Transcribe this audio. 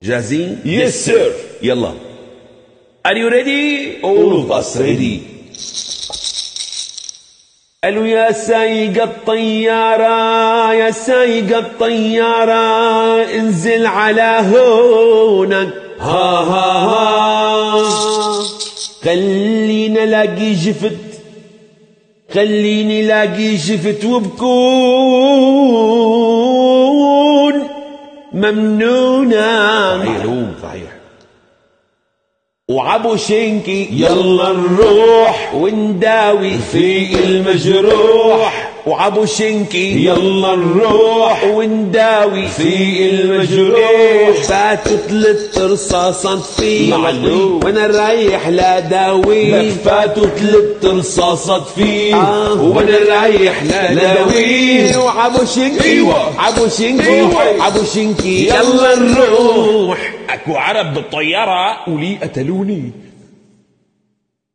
جاهزين؟ Yes sir. يلا. Are you ready? All of us ready. قالوا يا سايق الطيارة يا سايق الطيارة انزل على هونك ها ها ها. خلينا لاقي جفت خليني لاقي جفت وبكون ممنونا. معلوم صحيح. وعبو شنكي يلا نروح ونداوي في المجروح. وعبو شنكي يلا نروح ونداوي في المجروح. فاتوا 3 رصاصات في معلوم. وانا رايح لا داوي. فاتوا 3 رصاصات فيه وانا رايح لا داوي. وعبو شنكي ايوه عبو شنكي ايوه. عبو شنكي يلا نروح. اكو عرب بالطيارة ولي قتلوني.